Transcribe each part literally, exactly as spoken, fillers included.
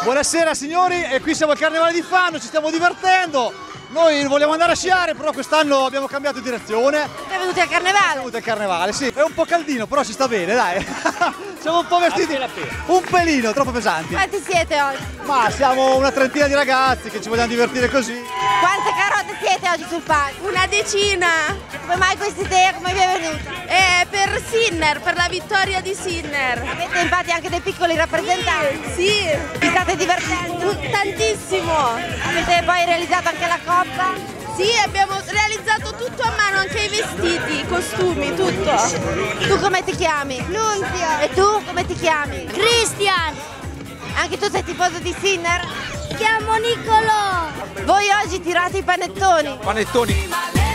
Buonasera signori, e qui siamo al Carnevale di Fano, ci stiamo divertendo. Noi vogliamo andare a sciare, però quest'anno abbiamo cambiato direzione. Siamo venuti al Carnevale? Siamo venuti al Carnevale, sì. È un po' caldino, però ci sta bene, dai. Siamo un po' vestiti, un pelino, troppo pesanti. Quanti siete oggi? Ma siamo una trentina di ragazzi che ci vogliamo divertire così. Quante carote siete oggi sul palco? Una decina. Come mai questa idea? Come vi è venuta? Eh, per Sinner, per la vittoria di Sinner. Avete infatti anche dei piccoli rappresentanti? Sì. Vi state divertendo? Tantissimo. Avete poi realizzato anche la coppa? Sì, abbiamo realizzato tutto a mano, anche i vestiti, i costumi, tutto. Tu come ti chiami? Nunzia. E tu come ti chiami? Christian. Anche tu sei tifoso di Sinner? Mi chiamo Niccolò. Voi oggi tirate i panettoni? Panettoni.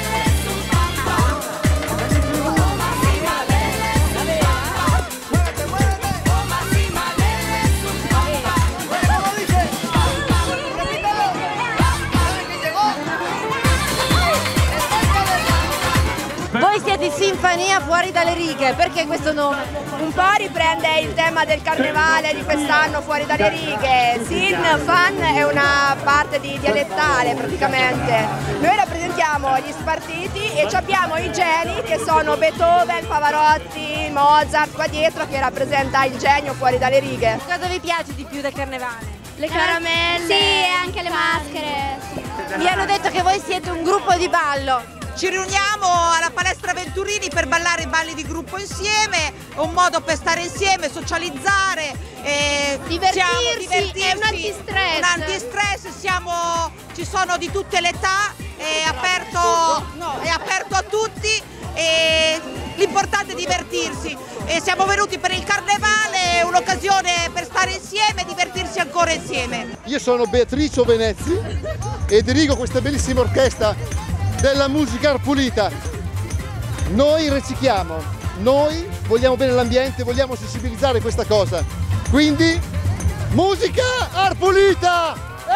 Voi siete Sinfania fuori dalle righe, perché questo nome? Un po' riprende il tema del carnevale di quest'anno, fuori dalle righe. Sin, fan è una parte di dialettale praticamente. Noi rappresentiamo gli spartiti e abbiamo i geni che sono Beethoven, Pavarotti, Mozart qua dietro, che rappresenta il genio fuori dalle righe. Cosa vi piace di più del Carnevale? Le caramelle. Sì, e anche le maschere. Sì. Mi hanno detto che voi siete un gruppo di ballo. Ci riuniamo alla palestra Venturini per ballare i balli di gruppo insieme, è un modo per stare insieme, socializzare, eh, divertirsi, siamo, divertirsi, è un antistress. Un antistress, siamo, ci sono di tutte le età, è aperto, no, è aperto a tutti e l'importante è divertirsi. E siamo venuti per il Carnevale, è un'occasione per stare insieme e divertirsi ancora insieme. Io sono Beatrice Venezzi e dirigo questa bellissima orchestra della musica Arpulita. Noi ricicliamo, noi vogliamo bene l'ambiente, vogliamo sensibilizzare questa cosa. Quindi, musica Arpulita!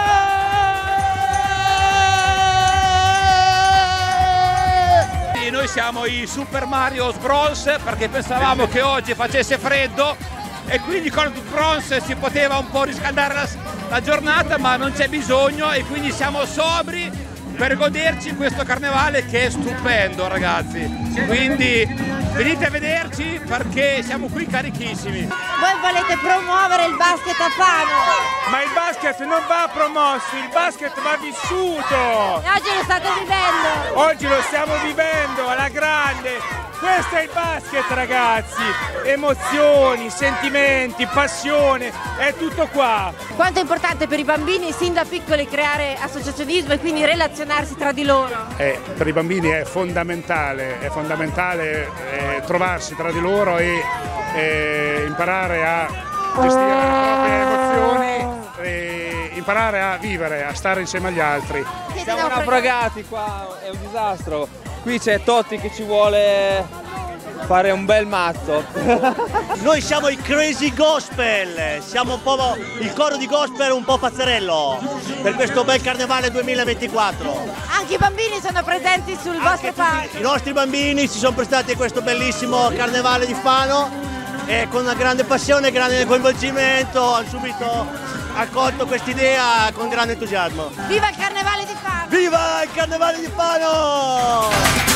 E noi siamo i Super Mario Bros perché pensavamo che oggi facesse freddo e quindi con il Bros si poteva un po' riscaldare la, la giornata, ma non c'è bisogno e quindi siamo sobri per goderci questo carnevale che è stupendo, ragazzi. Quindi venite a vederci perché siamo qui carichissimi. Voi volete promuovere il basket a Fano? Ma il basket non va promosso, il basket va vissuto. E oggi lo state vivendo? Oggi lo stiamo vivendo alla grande. Questo è il basket, ragazzi. Emozioni, sentimenti, passione, è tutto qua. Quanto è importante per i bambini sin da piccoli creare associazionismo e quindi relazionarsi tra di loro? Eh, per i bambini è fondamentale, è fondamentale eh, trovarsi tra di loro e eh, imparare a gestire le proprie emozioni, e imparare a vivere, a stare insieme agli altri. Siamo naufragati qua, è un disastro. Qui c'è Totti che ci vuole fare un bel mazzo. Noi siamo i Crazy Gospel, siamo un po' il coro di gospel un po' pazzerello per questo bel Carnevale duemilaventiquattro. Anche i bambini sono presenti sul vostro palco? I nostri bambini si sono prestati a questo bellissimo Carnevale di Fano e con una grande passione e grande coinvolgimento hanno subito accolto quest'idea con grande entusiasmo. Viva il Carnevale di Fano! Viva il Carnevale di Fano!